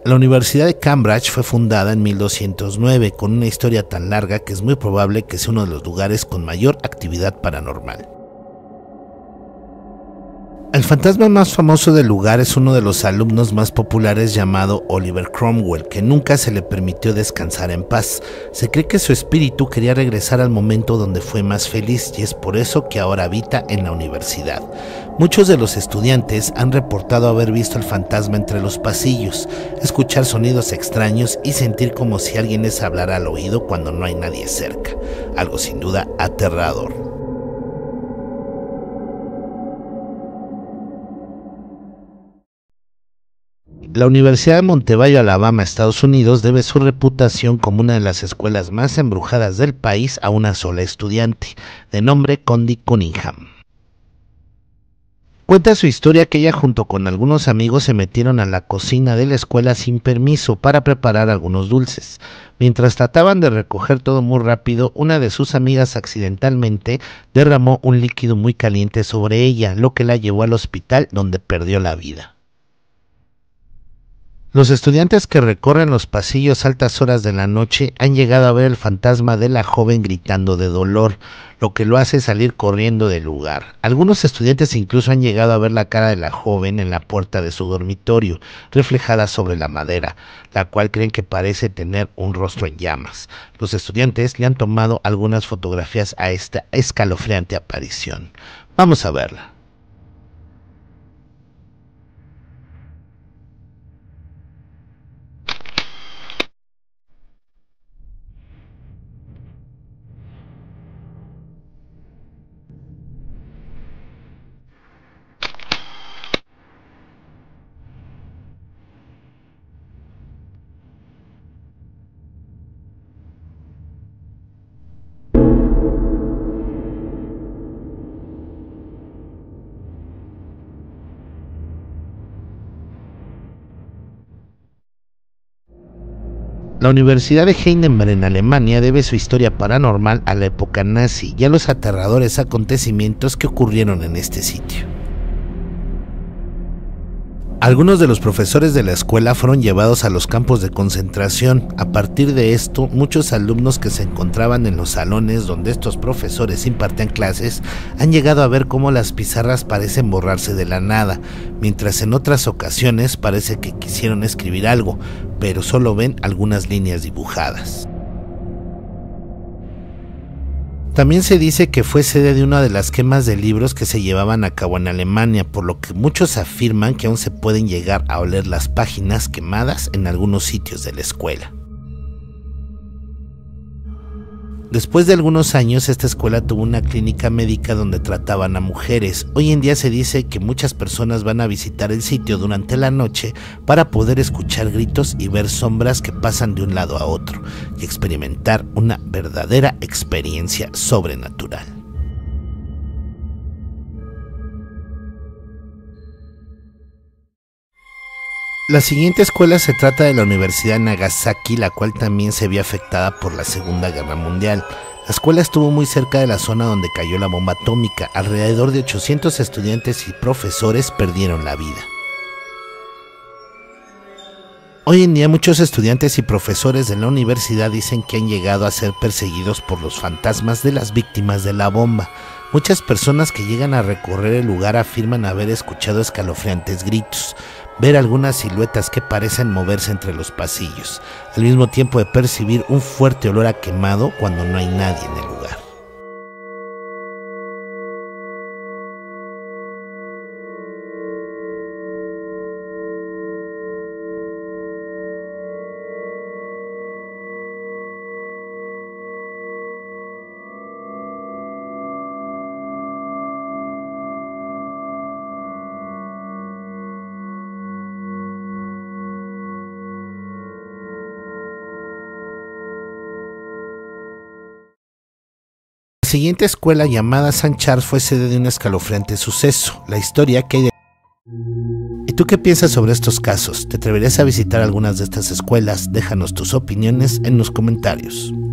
La Universidad de Cambridge fue fundada en 1209 con una historia tan larga que es muy probable que sea uno de los lugares con mayor actividad paranormal. El fantasma más famoso del lugar es uno de los alumnos más populares llamado Oliver Cromwell, que nunca se le permitió descansar en paz. Se cree que su espíritu quería regresar al momento donde fue más feliz y es por eso que ahora habita en la universidad. Muchos de los estudiantes han reportado haber visto al fantasma entre los pasillos, escuchar sonidos extraños y sentir como si alguien les hablara al oído cuando no hay nadie cerca. Algo sin duda aterrador. La Universidad de Montebello, Alabama, Estados Unidos, debe su reputación como una de las escuelas más embrujadas del país a una sola estudiante, de nombre Condi Cunningham. Cuenta su historia que ella junto con algunos amigos se metieron a la cocina de la escuela sin permiso para preparar algunos dulces. Mientras trataban de recoger todo muy rápido, una de sus amigas accidentalmente derramó un líquido muy caliente sobre ella, lo que la llevó al hospital donde perdió la vida. Los estudiantes que recorren los pasillos a altas horas de la noche han llegado a ver el fantasma de la joven gritando de dolor, lo que lo hace salir corriendo del lugar. Algunos estudiantes incluso han llegado a ver la cara de la joven en la puerta de su dormitorio, reflejada sobre la madera, la cual creen que parece tener un rostro en llamas. Los estudiantes le han tomado algunas fotografías a esta escalofriante aparición. Vamos a verla. La Universidad de Heidelberg en Alemania debe su historia paranormal a la época nazi y a los aterradores acontecimientos que ocurrieron en este sitio. Algunos de los profesores de la escuela fueron llevados a los campos de concentración. A partir de esto, muchos alumnos que se encontraban en los salones donde estos profesores impartían clases han llegado a ver cómo las pizarras parecen borrarse de la nada, mientras en otras ocasiones parece que quisieron escribir algo, pero solo ven algunas líneas dibujadas. También se dice que fue sede de una de las quemas de libros que se llevaban a cabo en Alemania, por lo que muchos afirman que aún se pueden llegar a oler las páginas quemadas en algunos sitios de la escuela. Después de algunos años, esta escuela tuvo una clínica médica donde trataban a mujeres. Hoy en día se dice que muchas personas van a visitar el sitio durante la noche para poder escuchar gritos y ver sombras que pasan de un lado a otro y experimentar una verdadera experiencia sobrenatural. La siguiente escuela se trata de la Universidad de Nagasaki, la cual también se vio afectada por la Segunda Guerra Mundial. La escuela estuvo muy cerca de la zona donde cayó la bomba atómica. Alrededor de 800 estudiantes y profesores perdieron la vida. Hoy en día muchos estudiantes y profesores de la universidad dicen que han llegado a ser perseguidos por los fantasmas de las víctimas de la bomba. Muchas personas que llegan a recorrer el lugar afirman haber escuchado escalofriantes gritos, ver algunas siluetas que parecen moverse entre los pasillos, al mismo tiempo de percibir un fuerte olor a quemado cuando no hay nadie en el lugar. La siguiente escuela, llamada St. Charles, fue sede de un escalofriante suceso, la historia que hay de... ¿Y tú qué piensas sobre estos casos? ¿Te atreverías a visitar algunas de estas escuelas? Déjanos tus opiniones en los comentarios.